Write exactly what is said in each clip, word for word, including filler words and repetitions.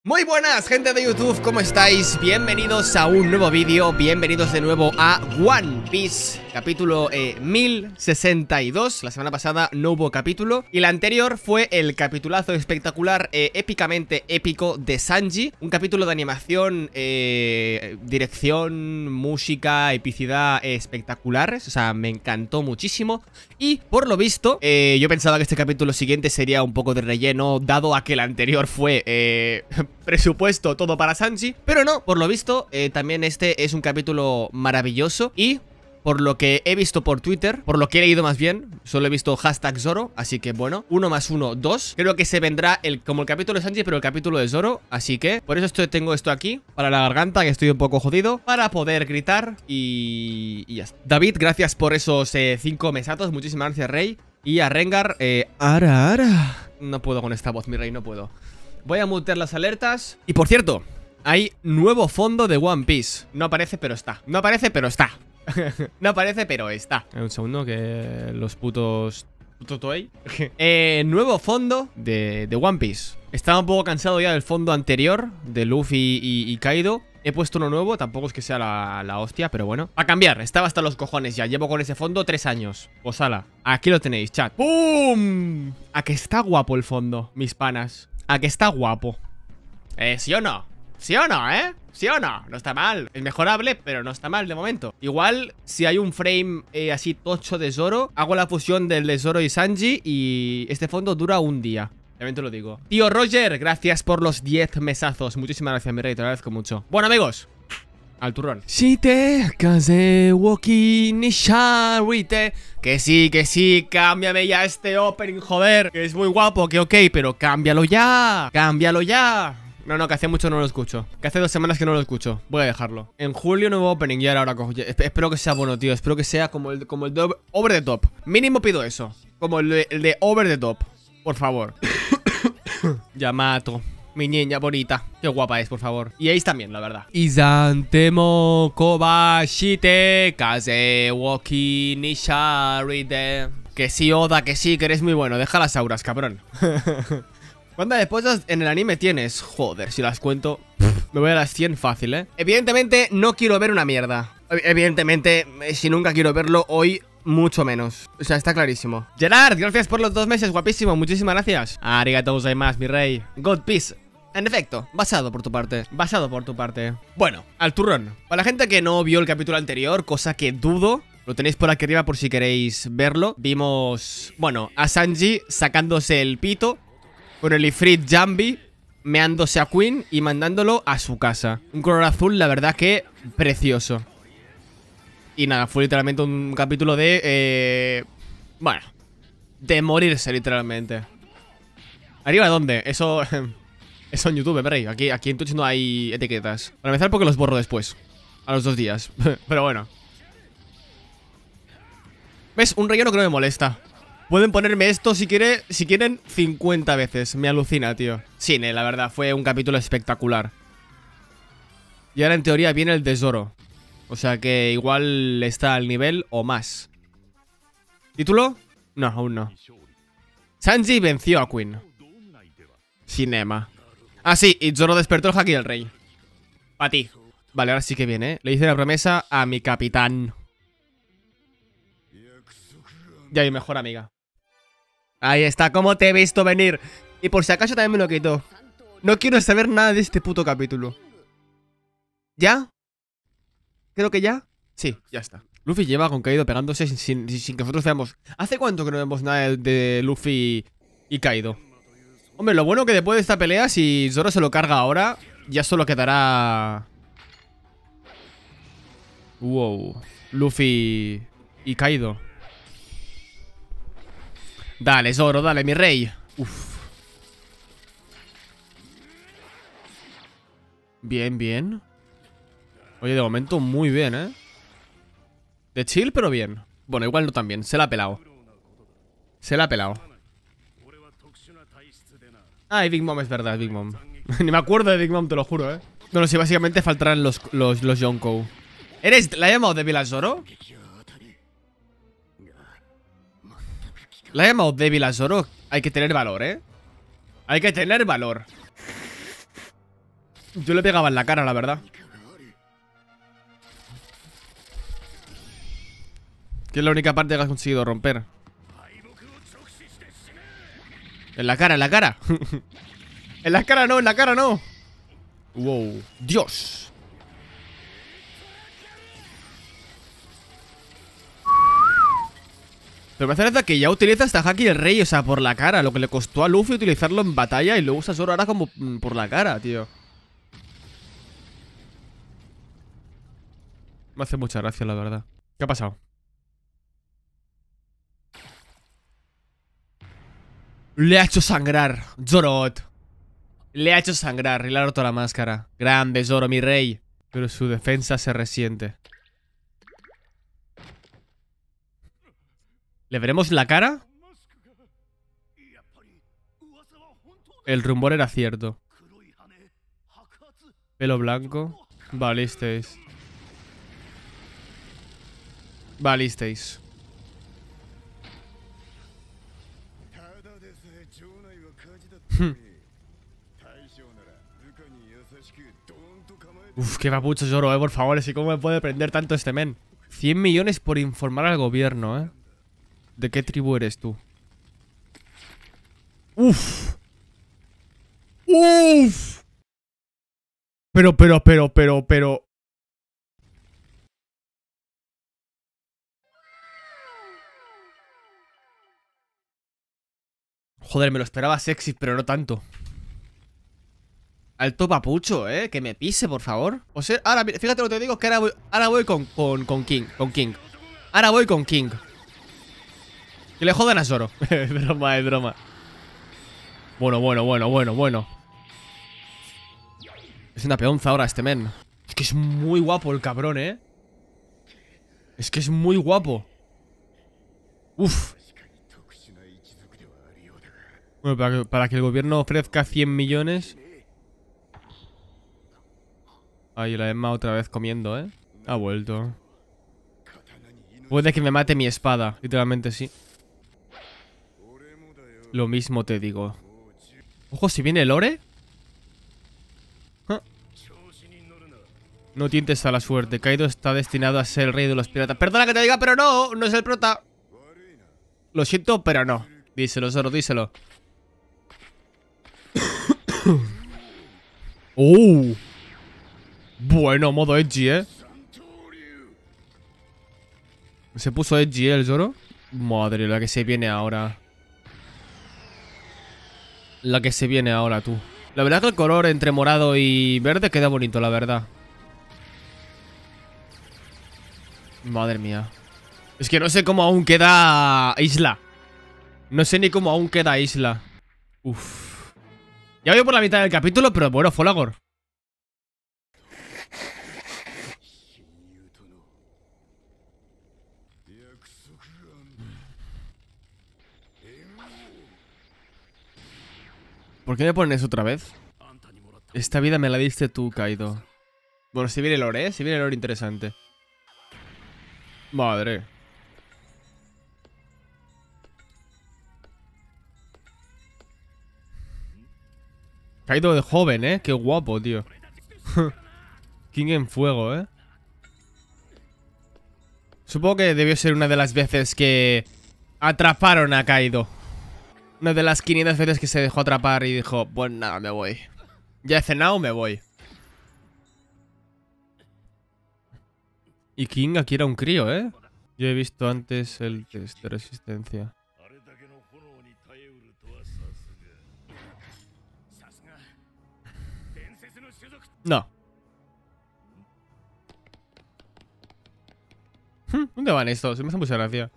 Muy buenas, gente de YouTube, ¿cómo estáis? Bienvenidos a un nuevo vídeo, bienvenidos de nuevo a One Piece, capítulo eh, mil sesenta y dos. La semana pasada no hubo capítulo y la anterior fue el capitulazo espectacular, eh, épicamente épico de Sanji. Un capítulo de animación, eh, dirección, música, epicidad eh, espectaculares, o sea, me encantó muchísimo. Y por lo visto, eh, yo pensaba que este capítulo siguiente sería un poco de relleno, dado a que el anterior fue... Eh, presupuesto todo para Sanji, pero no, por lo visto eh, también este es un capítulo maravilloso. Y por lo que he visto por Twitter, por lo que he leído más bien, solo he visto hashtag Zoro, así que bueno, uno más uno, dos. Creo que se vendrá el, como el capítulo de Sanji, pero el capítulo de Zoro, así que por eso estoy, tengo esto aquí, para la garganta, que estoy un poco jodido, para poder gritar y, y ya está. David, gracias por esos eh, cinco mesatos, muchísimas gracias, Rey. Y a Rengar, eh, ara, ara. No puedo con esta voz, mi Rey, no puedo. Voy a mutear las alertas. Y por cierto, hay nuevo fondo de One Piece. No aparece, pero está. No aparece, pero está. No aparece, pero está. Un segundo, que los putos... ¿Puto Toei? eh, nuevo fondo de, de One Piece. Estaba un poco cansado ya del fondo anterior, de Luffy y, y Kaido. He puesto uno nuevo, tampoco es que sea la, la hostia, pero bueno. A cambiar, estaba hasta los cojones ya. Llevo con ese fondo tres años. Pues ala, aquí lo tenéis, chat. ¡Pum! A que está guapo el fondo, mis panas. A que está guapo. Eh, ¿sí o no? ¿Sí o no, eh? ¿Sí o no? No está mal. Es mejorable, pero no está mal de momento. Igual, si hay un frame eh, así tocho de Zoro, hago la fusión del de Zoro y Sanji y este fondo dura un día. También te lo digo. Tío Roger, gracias por los diez mesazos. Muchísimas gracias, mi rey, te lo agradezco mucho. Bueno, amigos, al turrón. Shite kaze woki ni sharite. Que sí, que sí, cámbiame ya este opening, joder. Que es muy guapo, que ok, pero cámbialo ya. Cámbialo ya. No, no, que hace mucho no lo escucho. Que hace dos semanas que no lo escucho. Voy a dejarlo. En julio nuevo opening y ahora cojo. Espero que sea bueno, tío. Espero que sea como el, como el de Over the Top. Mínimo pido eso. Como el de, el de Over the Top. Por favor. Yamato. Mi niña bonita. Qué guapa es, por favor. Y Ace también, la verdad. Izantemo kobashite kaze woki ni sharite. Que sí, Oda, que sí, que eres muy bueno. Deja las auras, cabrón. ¿Cuántas esposas en el anime tienes? Joder, si las cuento, me voy a las cien fácil, ¿eh? Evidentemente, no quiero ver una mierda. Evidentemente, si nunca quiero verlo, hoy mucho menos. O sea, está clarísimo. Gerard, gracias por los dos meses, guapísimo. Muchísimas gracias. Arigatou gozaimasu, mi rey. God peace. En efecto, basado por tu parte. Basado por tu parte. Bueno, al turrón. Para la gente que no vio el capítulo anterior, cosa que dudo, lo tenéis por aquí arriba por si queréis verlo. Vimos, bueno, a Sanji sacándose el pito con el Ifrit Jambi, meándose a Queen y mandándolo a su casa. Un color azul, la verdad que precioso. Y nada, fue literalmente un capítulo de... Eh, bueno, de morirse literalmente. ¿Arriba dónde? Eso... Eso en YouTube, rey. Aquí, aquí en Twitch no hay etiquetas. Para empezar, porque los borro después. A los dos días. Pero bueno. ¿Ves? Un relleno que no me molesta. Pueden ponerme esto si, quiere, si quieren cincuenta veces. Me alucina, tío. Sí, la verdad, fue un capítulo espectacular. Y ahora en teoría viene el de Zoro. O sea que igual está al nivel o más. ¿Título? No, aún no. Sanji venció a Queen. Cinema. Ah, sí, y Zoro despertó el Haki del Rey. Pa' ti. Vale, ahora sí que viene, ¿eh? Le hice la promesa a mi capitán. Y a mi mejor amiga. Ahí está, ¿cómo te he visto venir? Y por si acaso también me lo quitó. No quiero saber nada de este puto capítulo. ¿Ya? Creo que ya. Sí, ya está. Luffy lleva con Kaido pegándose sin, sin, sin que nosotros veamos. ¿Hace cuánto que no vemos nada de, de Luffy y Kaido? Hombre, lo bueno que después de esta pelea, si Zoro se lo carga ahora, ya solo quedará... Wow. Luffy y Kaido. Dale, Zoro, dale, mi rey. Uf. Bien, bien. Oye, de momento muy bien, ¿eh? De chill, pero bien. Bueno, igual no tan bien, se la ha pelado. Se la ha pelado. Ah, y Big Mom, es verdad, Big Mom. Ni me acuerdo de Big Mom, te lo juro, ¿eh? Bueno, sí, básicamente faltarán los, los, los Yonkou. ¿Eres, la he llamado débil a Zoro? La he llamado débil a Zoro. Hay que tener valor, ¿eh? Hay que tener valor. Yo le pegaba en la cara, la verdad. Que es la única parte que has conseguido romper. En la cara, en la cara. En la cara no, en la cara no. Wow. Dios. Pero me hace gracia que ya utiliza hasta Haki el Rey, o sea, por la cara. Lo que le costó a Luffy utilizarlo en batalla y lo usa Zoro ahora como por la cara, tío. Me hace mucha gracia, la verdad. ¿Qué ha pasado? Le ha hecho sangrar, Zorot. Le ha hecho sangrar y le ha roto la máscara. Grande, Zoro, mi rey. Pero su defensa se resiente. ¿Le veremos la cara? El rumor era cierto. Pelo blanco. Valisteis. Valisteis. Uf, qué papucho Zoro, eh, por favor. Así como me puede prender tanto este men. cien millones por informar al gobierno, eh. ¿De qué tribu eres tú? Uf. Uf. Pero, pero, pero, pero, pero. Joder, me lo esperaba sexy, pero no tanto. Alto papucho, eh. Que me pise, por favor. O sea, ahora, fíjate lo que te digo, que ahora voy, ahora voy con, con, con King. Con King. Ahora voy con King. Que le jodan a Zoro. Es broma, es broma. Bueno, bueno, bueno, bueno, bueno. Es una peonza ahora este men. Es que es muy guapo el cabrón, eh. Es que es muy guapo. Uf. Bueno, para que, para que el gobierno ofrezca cien millones. Ay, la Emma otra vez comiendo, ¿eh? Ha vuelto. Puede que me mate mi espada. Literalmente sí. Lo mismo te digo. Ojo, si viene el Lore. ¿Ah? No tientes a la suerte. Kaido está destinado a ser el rey de los piratas. Perdona que te diga, pero no. No es el prota. Lo siento, pero no. Díselo, Zoro, díselo. ¡Oh! Bueno, modo edgy, ¿eh? Se puso edgy, ¿eh, el Zoro? Madre, la que se viene ahora. La que se viene ahora, tú. La verdad que el color entre morado y verde queda bonito, la verdad. Madre mía. Es que no sé cómo aún queda Isla. No sé ni cómo aún queda Isla. Uf. Ya voy por la mitad del capítulo, pero bueno, Folagor. ¿Por qué me pones otra vez? Esta vida me la diste tú, Kaido. Bueno, si viene el lore, ¿eh? Si viene el lore interesante. Madre. Kaido de joven, ¿eh? Qué guapo, tío. King en fuego, ¿eh? Supongo que debió ser una de las veces que atraparon a Kaido. Una de las quinientas veces que se dejó atrapar y dijo, pues nada, me voy. Ya he cenado, me voy. Y King aquí era un crío, ¿eh? Yo he visto antes el test de resistencia. No. ¿Dónde van estos? Me hace mucha gracia.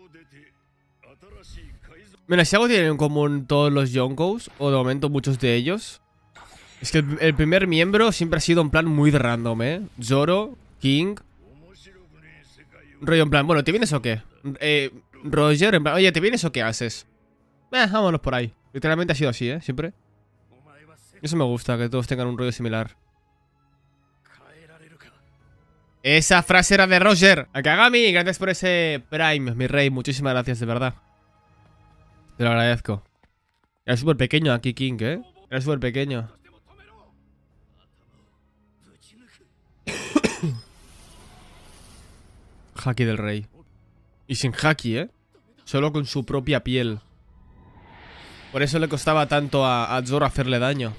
Mira, si algo tienen en común todos los Yonkous, o de momento muchos de ellos, es que el, el primer miembro siempre ha sido en plan muy de random, ¿eh? Zoro, King. Rollo en plan, bueno, ¿te vienes o qué? Eh, Roger, en plan, oye, ¿te vienes o qué haces? Eh, vámonos por ahí. Literalmente ha sido así, ¿eh? Siempre. Eso me gusta, que todos tengan un rollo similar. Esa frase era de Roger. Akagami, gracias por ese Prime, mi rey. Muchísimas gracias, de verdad. Te lo agradezco. Era súper pequeño aquí, King, ¿eh? Era súper pequeño. Haki del rey. Y sin haki, ¿eh? Solo con su propia piel. Por eso le costaba tanto a, a Zoro hacerle daño.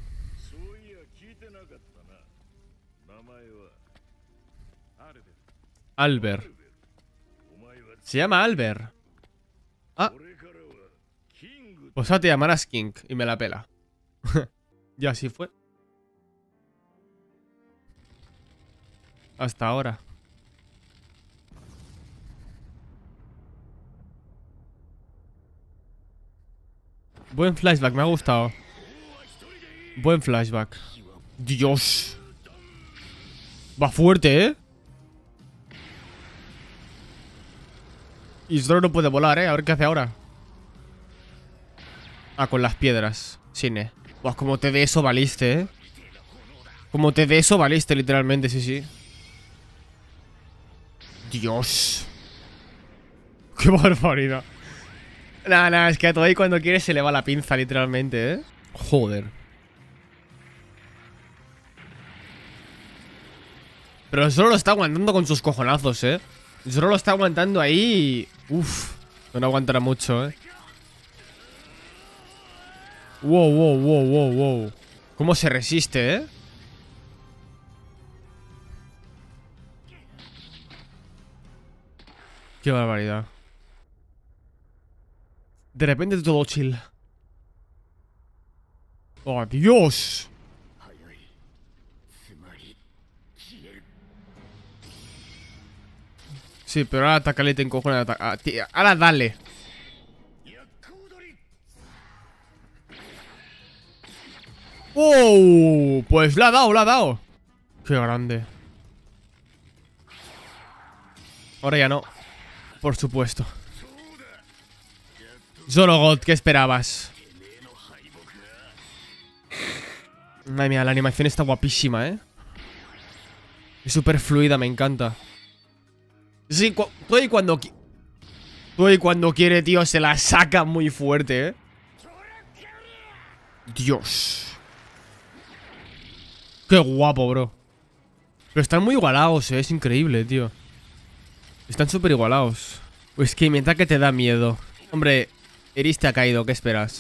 Albert. Se llama Albert. Ah. Pues ahora te llamarás King y me la pela. Y así fue. Hasta ahora. Buen flashback, me ha gustado. Buen flashback. Dios. Va fuerte, ¿eh? Y Zoro no puede volar, ¿eh? A ver qué hace ahora. Ah, con las piedras. Cine. Buah, como te de eso valiste, ¿eh? Como te de eso valiste, literalmente, sí, sí. Dios. Qué barbaridad. Nah, nah, es que a todo ahí cuando quiere se le va la pinza, literalmente, ¿eh? Joder. Pero Zoro lo está aguantando con sus cojonazos, ¿eh? Zoro lo está aguantando ahí. Uf. No aguantará mucho, ¿eh? Wow, wow, wow, wow, wow. ¿Cómo se resiste, eh? Qué barbaridad. De repente todo chill. ¡Oh, Dios! Sí, pero ahora atácale y te encojona. Ahora dale. ¡Oh! Pues la ha dado, la ha dado. Qué grande. Ahora ya no. Por supuesto. Zoro God, ¿qué esperabas? Madre mía, la animación está guapísima, ¿eh? Es súper fluida, me encanta. Sí, cu todo y cuando... Todo y cuando quiere, tío, se la saca muy fuerte, ¿eh? Dios. Qué guapo, bro. Pero están muy igualados, ¿eh? Es increíble, tío. Están súper igualados. Pues que mi ataque te da miedo. Hombre, Eris te ha caído, ¿qué esperas?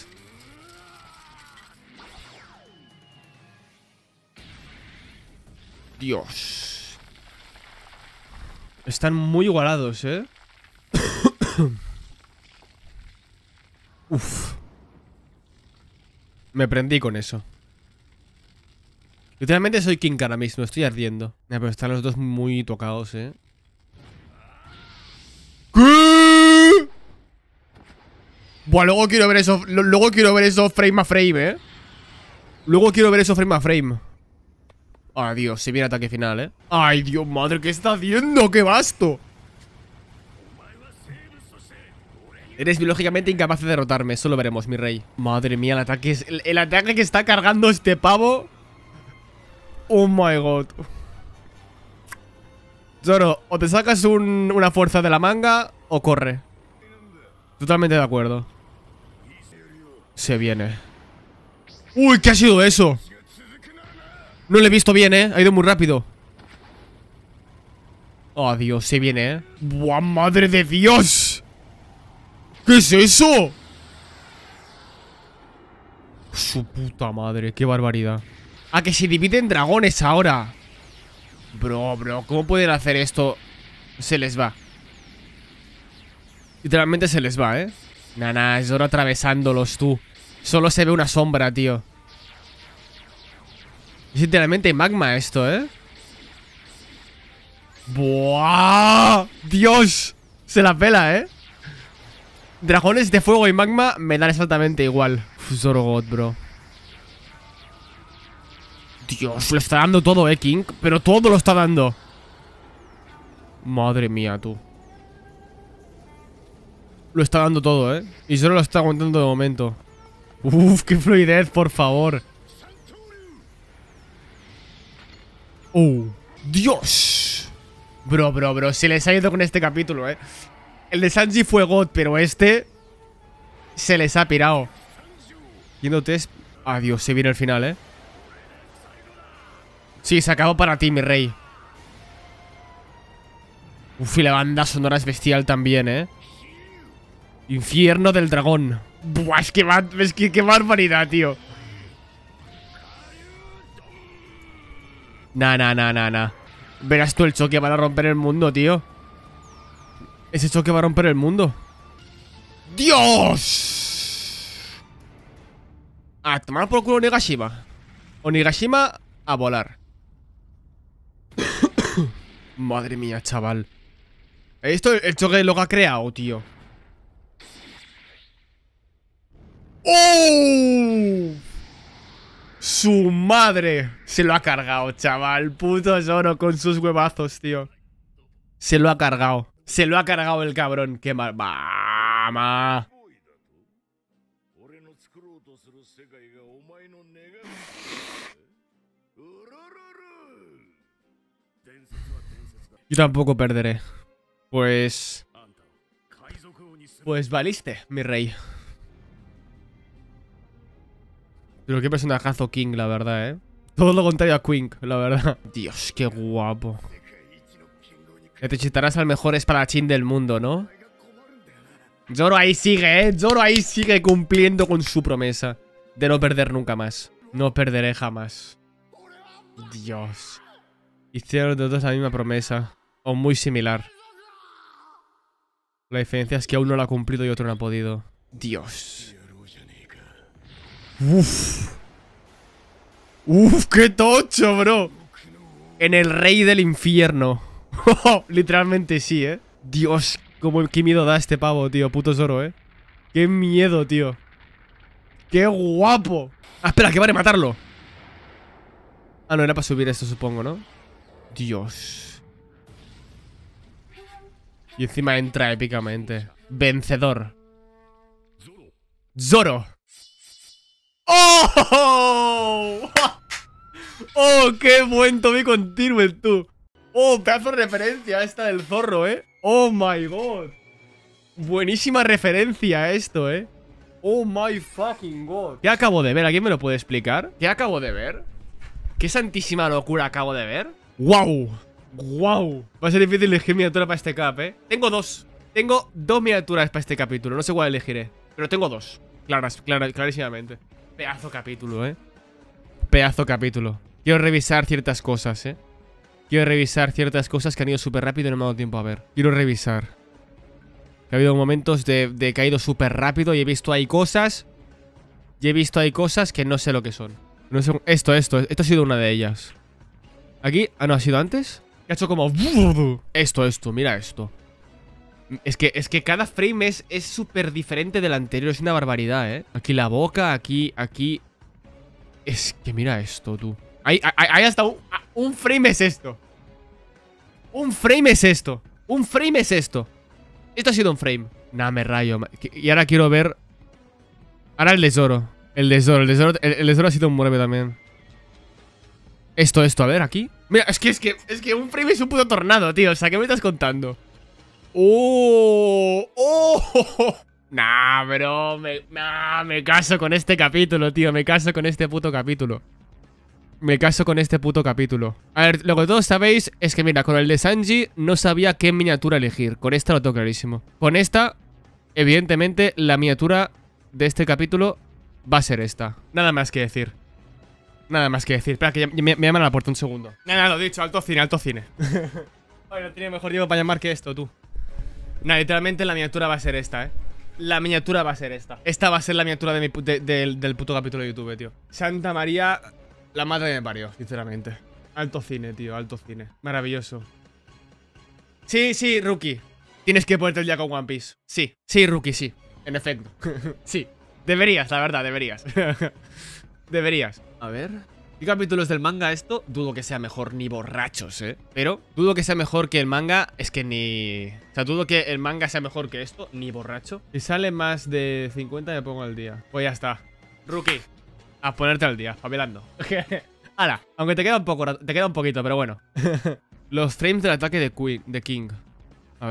Dios. Están muy igualados, ¿eh? Uf. Me prendí con eso. Literalmente soy King ahora mismo, estoy ardiendo. Ya, pero están los dos muy tocados, ¿eh? ¿Qué? Buah, luego quiero ver eso. Luego quiero ver eso frame a frame, ¿eh? Luego quiero ver eso frame a frame. Ay, Dios, se viene ataque final, ¿eh? Ay, Dios, madre, ¿qué está haciendo? ¡Qué vasto! Eres biológicamente incapaz de derrotarme. Eso lo veremos, mi rey. Madre mía, el ataque es... El, el ataque que está cargando este pavo. Oh my god. Zoro, o te sacas un, una fuerza de la manga o corre. Totalmente de acuerdo. Se viene. Uy, ¿qué ha sido eso? No lo he visto bien, eh. Ha ido muy rápido. Oh, Dios, se viene, eh. ¡Buah, madre de Dios! ¿Qué es eso? Su puta madre, qué barbaridad. Ah, que se dividen dragones ahora. Bro, bro, ¿cómo pueden hacer esto? Se les va. Literalmente se les va, ¿eh? Nah, nah, es Zoro atravesándolos, tú. Solo se ve una sombra, tío. Es literalmente magma esto, ¿eh? ¡Buah! ¡Dios! Se la pela, ¿eh? Dragones de fuego y magma me dan exactamente igual. Uf, Zoro God, bro. Dios, le está dando todo, eh, King. Pero todo lo está dando. Madre mía, tú. Lo está dando todo, eh. Y solo lo está aguantando de momento. Uf, qué fluidez, por favor. Oh, Dios. Bro, bro, bro, se les ha ido con este capítulo, eh. El de Sanji fue God, pero este se les ha pirado. Yéndote. Adiós, se viene el final, eh. Sí, se acabó para ti, mi rey. Uf, y la banda sonora es bestial también, ¿eh? Infierno del dragón. Buah, es que, es que qué barbaridad, tío. Nah, nah, nah, nah, nah. Verás tú el choque, van a romper el mundo, tío. Ese choque va a romper el mundo. ¡Dios! A tomar por culo Onigashima. Onigashima a volar. Madre mía, chaval. Esto el choque lo ha creado, tío. ¡Oh! Su madre. Se lo ha cargado, chaval. Puto Zoro con sus huevazos, tío. Se lo ha cargado. Se lo ha cargado el cabrón. Qué mal. ¡Mama! Yo tampoco perderé. Pues... Pues valiste, mi rey. Pero qué personajazo King, la verdad, ¿eh? Todo lo contrario a Queen, la verdad. Dios, qué guapo. Ya te chitarás al mejor espadachín del mundo, ¿no? Zoro ahí sigue, ¿eh? Zoro ahí sigue cumpliendo con su promesa de no perder nunca más. No perderé jamás. Dios. Hicieron los dos la misma promesa. O muy similar. La diferencia es que uno lo ha cumplido y otro no ha podido. Dios. Uff. Uff, qué tocho, bro. En el rey del infierno. Literalmente sí, ¿eh? Dios, como qué miedo da este pavo, tío. Puto Zoro, ¿eh? Qué miedo, tío. Qué guapo. Ah, espera, que vale matarlo. Ah, no, era para subir esto, supongo, ¿no? Dios. Y encima entra épicamente. Vencedor. Zoro. ¡Oh! ¡Oh, qué buen Tommy continuo, tú! ¡Oh, pedazo de referencia esta del zorro, eh! ¡Oh, my God! Buenísima referencia a esto, eh. ¡Oh, my fucking God! ¿Qué acabo de ver? ¿Alguien me lo puede explicar? ¿Qué acabo de ver? ¿Qué santísima locura acabo de ver? ¡Wow! ¡Wow! Va a ser difícil elegir miniatura para este cap, eh. Tengo dos. Tengo dos miniaturas para este capítulo. No sé cuál elegiré, pero tengo dos. Claras, claras, clarísimamente. Pedazo capítulo, eh. Pedazo capítulo. Quiero revisar ciertas cosas, eh. Quiero revisar ciertas cosas que han ido súper rápido y no me ha dado tiempo a ver. Quiero revisar. Ha habido momentos de, de que ha ido súper rápido y he visto ahí cosas. Y he visto ahí cosas que no sé lo que son. No sé. Esto, esto. Esto ha sido una de ellas. Aquí. Ah, no, ¿ha sido antes? Ha hecho como... Esto, esto. Mira esto. Es que, es que cada frame es es súper diferente del anterior. Es una barbaridad, ¿eh? Aquí la boca, aquí, aquí. Es que mira esto, tú. Ahí, ahí, ahí hasta un, un frame es esto. Un frame es esto. Un frame es esto. Esto ha sido un frame. Nah, me rayo. Y ahora quiero ver... Ahora el de Zoro. El de Zoro. El de Zoro, el, el de Zoro ha sido un mueve también. Esto, esto. A ver, aquí. Mira, es que, es que, es que un frame es un puto tornado, tío. O sea, ¿qué me estás contando? ¡Oh! ¡Oh! Nah, bro. Me, nah, me caso con este capítulo, tío. Me caso con este puto capítulo. Me caso con este puto capítulo. A ver, lo que todos sabéis es que, mira, con el de Sanji no sabía qué miniatura elegir. Con esta lo tengo clarísimo. Con esta, evidentemente, la miniatura de este capítulo va a ser esta. Nada más que decir. Nada más que decir. Espera, que me, me llaman a la puerta un segundo. Nada, nada, lo dicho. Alto cine, alto cine. Ay, no tiene mejor tiempo para llamar que esto, tú. Nada, literalmente la miniatura va a ser esta, eh. La miniatura va a ser esta. Esta va a ser la miniatura de mi, de, de, del puto capítulo de YouTube, tío. Santa María... La madre me parió, sinceramente. Alto cine, tío, alto cine. Maravilloso. Sí, sí, Rookie. Tienes que ponerte el día con One Piece. Sí, sí, Rookie, sí. En efecto. Sí. Deberías, la verdad, deberías. Deberías. A ver. ¿Qué capítulos del manga esto? Dudo que sea mejor ni borrachos, ¿eh? Pero dudo que sea mejor que el manga. Es que ni... O sea, dudo que el manga sea mejor que esto. Ni borracho. Si sale más de cincuenta me pongo al día. Pues ya está. Rookie. A ponerte al día, favelando. Hala, aunque te queda un poco, te queda un poquito, pero bueno. Los frames del ataque de, Queen, de King. A ver.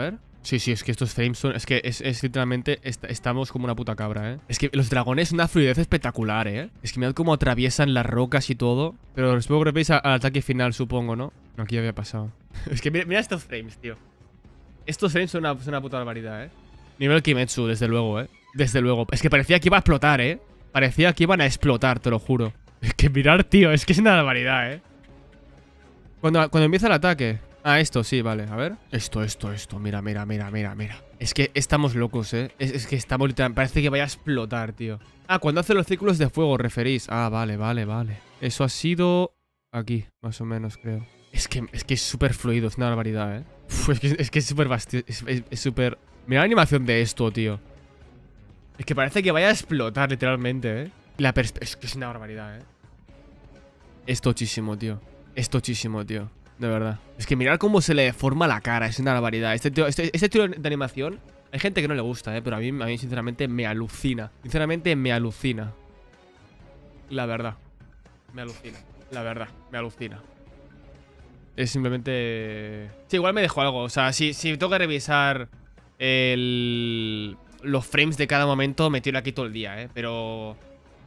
Sí, sí, es que estos frames son... Es que es, es literalmente... Est estamos como una puta cabra, ¿eh? Es que los dragones una fluidez espectacular, ¿eh? Es que mirad cómo atraviesan las rocas y todo. Pero supongo que veis al ataque final, supongo, ¿no? No, aquí ya había pasado. Es que mira, mira estos frames, tío. Estos frames son una, son una puta barbaridad, ¿eh? Nivel Kimetsu, desde luego, ¿eh? Desde luego. Es que parecía que iba a explotar, ¿eh? Parecía que iban a explotar, te lo juro. Es que mirar, tío, es que es una barbaridad, ¿eh? Cuando, cuando empieza el ataque... Ah, esto, sí, vale, a ver. Esto, esto, esto, mira, mira, mira, mira, mira. Es que estamos locos, ¿eh? Es, es que estamos literalmente... Parece que vaya a explotar, tío. Ah, cuando hace los círculos de fuego, referís. Ah, vale, vale, vale. Eso ha sido... Aquí, más o menos, creo. Es que es que es súper fluido, es una barbaridad, ¿eh? Uf, es que es que es súper basti... Es súper... Mira la animación de esto, tío. Es que parece que vaya a explotar, literalmente, ¿eh? La perspe... Es que es una barbaridad, ¿eh? Es tochísimo, tío. Es tochísimo, tío. De verdad. Es que mirar cómo se le deforma la cara. Es una barbaridad. Este tío, este, este tío de animación, hay gente que no le gusta, ¿eh? Pero a mí, a mí sinceramente me alucina. Sinceramente me alucina. La verdad. Me alucina. La verdad. Me alucina. Es simplemente... Sí, igual me dejo algo. O sea, si, si tengo que revisar el... los frames de cada momento, me tiro aquí todo el día, ¿eh? Pero...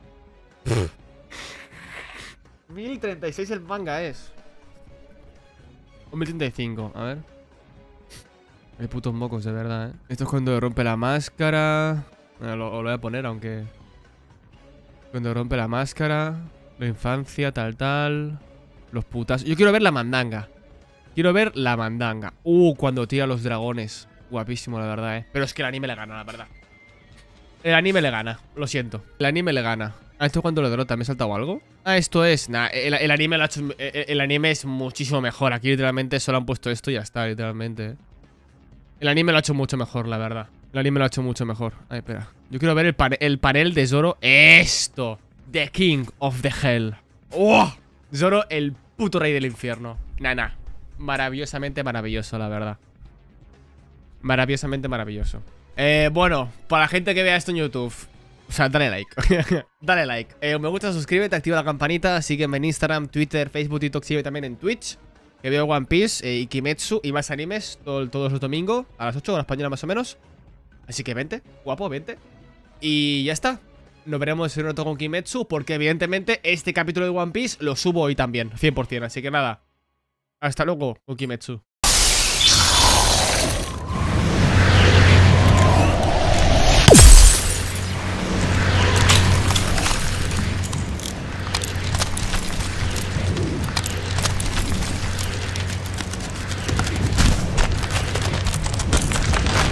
mil treinta y seis el manga es... mil treinta y cinco, a ver. Hay putos mocos, de verdad, ¿eh? Esto es cuando rompe la máscara. Bueno, lo, lo voy a poner, aunque... Cuando rompe la máscara. La infancia, tal, tal. Los putas. Yo quiero ver la mandanga. Quiero ver la mandanga. Uh, cuando tira los dragones. Guapísimo, la verdad, ¿eh? Pero es que el anime le gana, la verdad. El anime le gana, lo siento. El anime le gana. Ah, ¿esto cuando lo derrota? ¿Me he saltado algo? Ah, esto es... Nah, el, el anime lo ha hecho... El, el anime es muchísimo mejor. Aquí literalmente solo han puesto esto y ya está, literalmente, ¿eh? El anime lo ha hecho mucho mejor, la verdad. El anime lo ha hecho mucho mejor. Ay, espera. Yo quiero ver el, pan el panel de Zoro. ¡Esto! The King of the Hell. ¡Oh! Zoro, el puto rey del infierno. Nah, nah. Maravillosamente maravilloso, la verdad. Maravillosamente maravilloso. Eh, bueno, para la gente que vea esto en YouTube... O sea, dale like. Dale like. Eh, me gusta, suscríbete, activa la campanita. Sígueme en Instagram, Twitter, Facebook, TikTok. Sígueme también en Twitch. Que veo One Piece eh, y Kimetsu y más animes todo, todos los domingos a las ocho, hora española más o menos. Así que vente, guapo, vente. Y ya está. Nos veremos en otro con Kimetsu. Porque evidentemente este capítulo de One Piece lo subo hoy también, cien por cien. Así que nada. Hasta luego con Kimetsu.